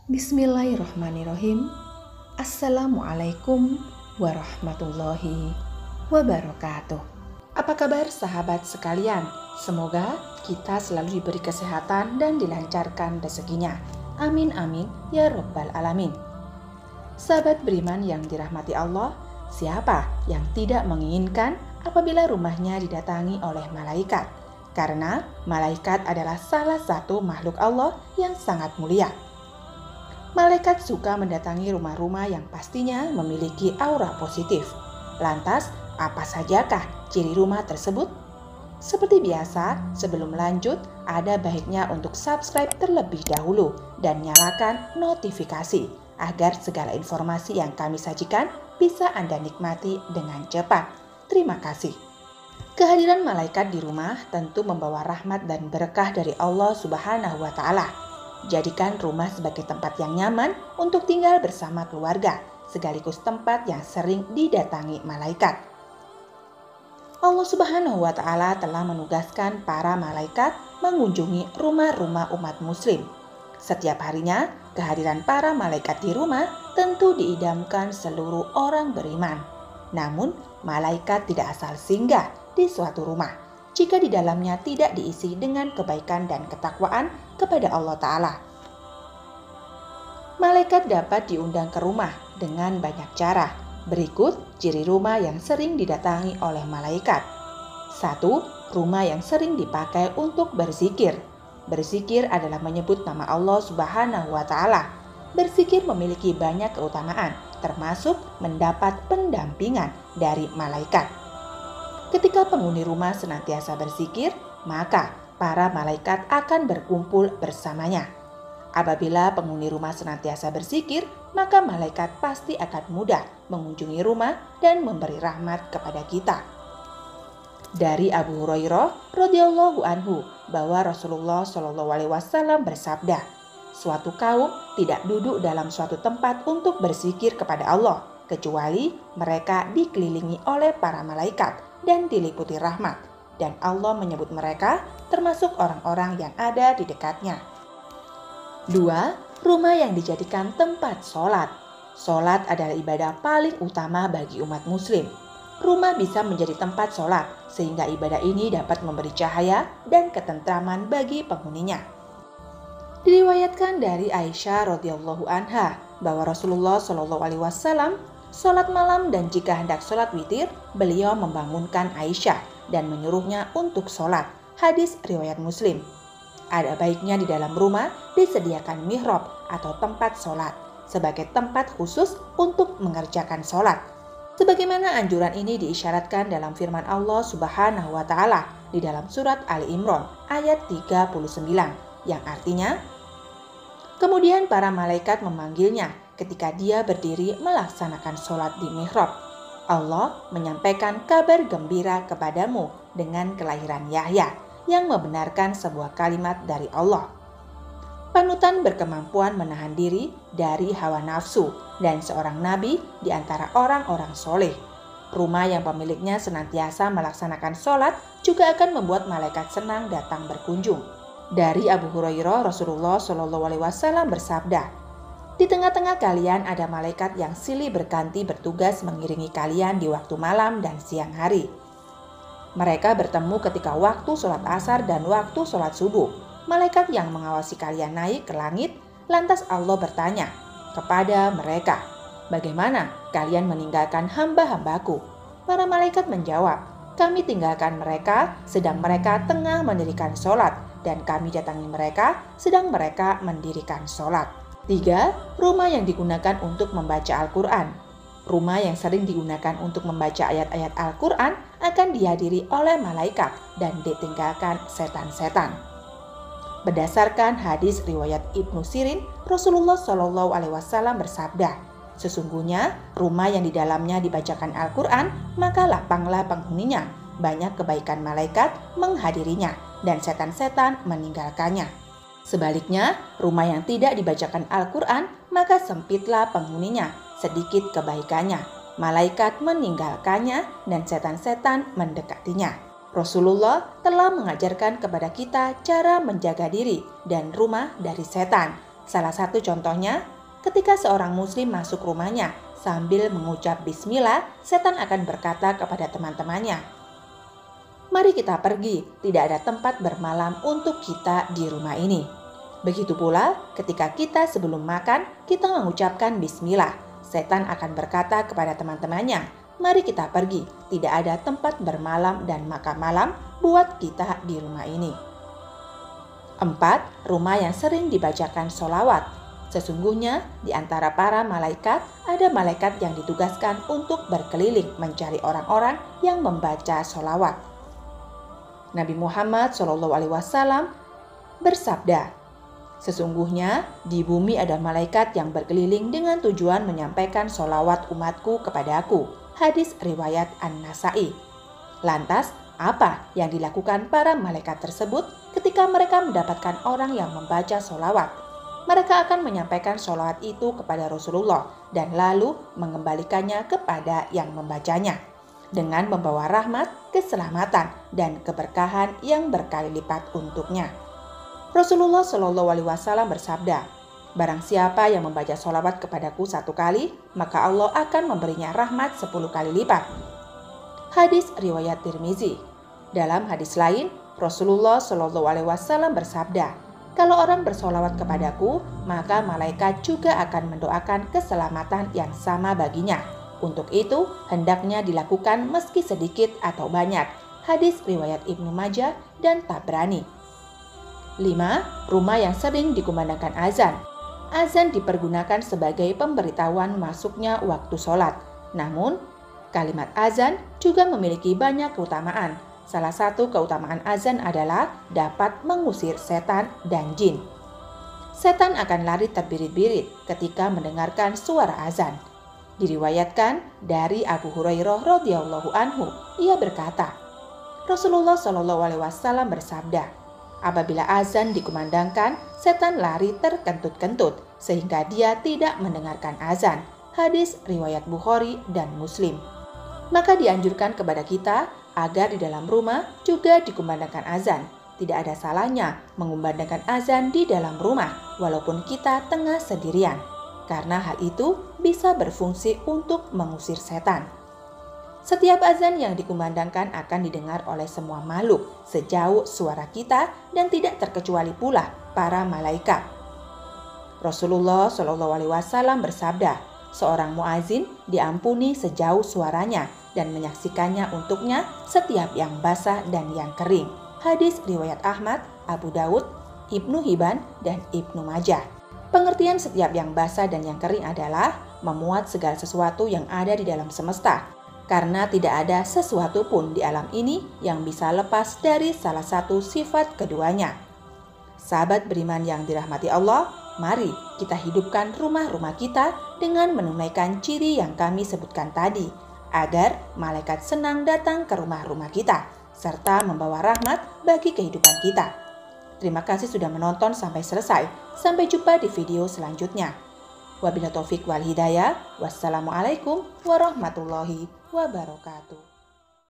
Bismillahirrahmanirrahim. Assalamualaikum warahmatullahi wabarakatuh. Apa kabar sahabat sekalian? Semoga kita selalu diberi kesehatan dan dilancarkan rezekinya. Amin amin ya rabbal alamin. Sahabat beriman yang dirahmati Allah, siapa yang tidak menginginkan apabila rumahnya didatangi oleh malaikat? Karena malaikat adalah salah satu makhluk Allah yang sangat mulia. Malaikat suka mendatangi rumah-rumah yang pastinya memiliki aura positif. Lantas, apa sajakah ciri rumah tersebut? Seperti biasa, sebelum lanjut, ada baiknya untuk subscribe terlebih dahulu dan nyalakan notifikasi agar segala informasi yang kami sajikan bisa Anda nikmati dengan cepat. Terima kasih. Kehadiran malaikat di rumah tentu membawa rahmat dan berkah dari Allah Subhanahu wa Ta'ala. Jadikan rumah sebagai tempat yang nyaman untuk tinggal bersama keluarga, sekaligus tempat yang sering didatangi malaikat. Allah Subhanahu wa Ta'ala telah menugaskan para malaikat mengunjungi rumah-rumah umat muslim. Setiap harinya, kehadiran para malaikat di rumah tentu diidamkan seluruh orang beriman. Namun, malaikat tidak asal singgah di suatu rumah jika di dalamnya tidak diisi dengan kebaikan dan ketakwaan kepada Allah Ta'ala. Malaikat dapat diundang ke rumah dengan banyak cara. Berikut ciri rumah yang sering didatangi oleh malaikat. 1. Rumah yang sering dipakai untuk berzikir. Berzikir adalah menyebut nama Allah Subhanahu wa Ta'ala. Berzikir memiliki banyak keutamaan, termasuk mendapat pendampingan dari malaikat. Ketika penghuni rumah senantiasa berzikir, maka para malaikat akan berkumpul bersamanya. Apabila penghuni rumah senantiasa berzikir, maka malaikat pasti akan mudah mengunjungi rumah dan memberi rahmat kepada kita. Dari Abu Hurairah radhiyallahu anhu bahwa Rasulullah shallallahu alaihi wasallam bersabda, suatu kaum tidak duduk dalam suatu tempat untuk berzikir kepada Allah, kecuali mereka dikelilingi oleh para malaikat dan diliputi rahmat, dan Allah menyebut mereka termasuk orang-orang yang ada di dekatnya. 2. Rumah yang dijadikan tempat sholat. Sholat adalah ibadah paling utama bagi umat muslim. Rumah bisa menjadi tempat sholat, sehingga ibadah ini dapat memberi cahaya dan ketentraman bagi penghuninya. Diriwayatkan dari Aisyah radhiyallahu anha bahwa Rasulullah shallallahu alaihi wasallam sholat malam, dan jika hendak sholat witir, beliau membangunkan Aisyah dan menyuruhnya untuk sholat. Hadis riwayat Muslim. Ada baiknya di dalam rumah disediakan mihrab atau tempat sholat sebagai tempat khusus untuk mengerjakan sholat. Sebagaimana anjuran ini diisyaratkan dalam firman Allah Subhanahu wa Ta'ala di dalam surat Ali Imran ayat 39 yang artinya, kemudian para malaikat memanggilnya ketika dia berdiri melaksanakan sholat di mihrab. Allah menyampaikan kabar gembira kepadamu dengan kelahiran Yahya yang membenarkan sebuah kalimat dari Allah. Panutan berkemampuan menahan diri dari hawa nafsu dan seorang nabi di antara orang-orang soleh. Rumah yang pemiliknya senantiasa melaksanakan sholat juga akan membuat malaikat senang datang berkunjung. Dari Abu Hurairah, Rasulullah Shallallahu Alaihi Wasallam bersabda, di tengah-tengah kalian ada malaikat yang silih berganti bertugas mengiringi kalian di waktu malam dan siang hari. Mereka bertemu ketika waktu sholat asar dan waktu sholat subuh. Malaikat yang mengawasi kalian naik ke langit, lantas Allah bertanya kepada mereka, bagaimana kalian meninggalkan hamba-hambaku? Para malaikat menjawab, kami tinggalkan mereka sedang mereka tengah mendirikan sholat, dan kami datangi mereka sedang mereka mendirikan sholat. 3. Rumah yang digunakan untuk membaca Al-Quran. Rumah yang sering digunakan untuk membaca ayat-ayat Al-Quran akan dihadiri oleh malaikat dan ditinggalkan setan-setan. Berdasarkan hadis riwayat Ibnu Sirin, Rasulullah Shallallahu Alaihi Wasallam bersabda, sesungguhnya rumah yang di dalamnya dibacakan Al-Quran, maka lapanglah penghuninya, banyak kebaikan malaikat menghadirinya dan setan-setan meninggalkannya. Sebaliknya, rumah yang tidak dibacakan Al-Quran, maka sempitlah penghuninya, sedikit kebaikannya, malaikat meninggalkannya dan setan-setan mendekatinya. Rasulullah telah mengajarkan kepada kita cara menjaga diri dan rumah dari setan, Salah satu contohnya, ketika seorang muslim masuk rumahnya sambil mengucap bismillah, setan akan berkata kepada teman-temannya, "Mari kita pergi, tidak ada tempat bermalam untuk kita di rumah ini." Begitu pula ketika kita sebelum makan, kita mengucapkan bismillah, setan akan berkata kepada teman-temannya, "Mari kita pergi, tidak ada tempat bermalam dan makan malam buat kita di rumah ini." 4. Rumah yang sering dibacakan sholawat. Sesungguhnya di antara para malaikat ada malaikat yang ditugaskan untuk berkeliling mencari orang-orang yang membaca sholawat. Nabi Muhammad SAW bersabda, "Sesungguhnya di bumi ada malaikat yang berkeliling dengan tujuan menyampaikan sholawat umatku kepadaku." Hadis riwayat An-Nasai. Lantas, apa yang dilakukan para malaikat tersebut ketika mereka mendapatkan orang yang membaca sholawat? Mereka akan menyampaikan sholawat itu kepada Rasulullah dan lalu mengembalikannya kepada yang membacanya dengan membawa rahmat, keselamatan, dan keberkahan yang berkali lipat untuknya. Rasulullah SAW bersabda, "Barang siapa yang membaca sholawat kepadaku 1 kali, maka Allah akan memberinya rahmat 10 kali lipat." Hadis riwayat Tirmizi. Dalam hadis lain, Rasulullah SAW bersabda, "Kalau orang bersolawat kepadaku, maka malaikat juga akan mendoakan keselamatan yang sama baginya. Untuk itu, hendaknya dilakukan meski sedikit atau banyak." Hadis riwayat Ibnu Majah dan Tabrani. 5. Rumah yang sering dikumandangkan azan. Azan dipergunakan sebagai pemberitahuan masuknya waktu sholat. Namun, kalimat azan juga memiliki banyak keutamaan. Salah satu keutamaan azan adalah dapat mengusir setan dan jin. Setan akan lari terbirit-birit ketika mendengarkan suara azan. Diriwayatkan dari Abu Hurairah radhiyallahu anhu, ia berkata, Rasulullah SAW bersabda, "Apabila azan dikumandangkan, setan lari terkentut-kentut sehingga dia tidak mendengarkan azan." Hadis riwayat Bukhari dan Muslim. Maka dianjurkan kepada kita agar di dalam rumah juga dikumandangkan azan. Tidak ada salahnya mengumandangkan azan di dalam rumah walaupun kita tengah sendirian, karena hal itu bisa berfungsi untuk mengusir setan. Setiap azan yang dikumandangkan akan didengar oleh semua makhluk sejauh suara kita dan tidak terkecuali pula para malaikat. Rasulullah SAW bersabda, "Seorang muazin diampuni sejauh suaranya dan menyaksikannya untuknya setiap yang basah dan yang kering." Hadis riwayat Ahmad, Abu Daud, Ibnu Hibban, dan Ibnu Majah. Pengertian setiap yang basah dan yang kering adalah memuat segala sesuatu yang ada di dalam semesta, karena tidak ada sesuatu pun di alam ini yang bisa lepas dari salah satu sifat keduanya. Sahabat beriman yang dirahmati Allah, mari kita hidupkan rumah-rumah kita dengan menunaikan ciri yang kami sebutkan tadi, agar malaikat senang datang ke rumah-rumah kita, serta membawa rahmat bagi kehidupan kita. Terima kasih sudah menonton sampai selesai. Sampai jumpa di video selanjutnya. Wabillahi taufik wal hidayah. Wassalamualaikum warahmatullahi wabarakatuh.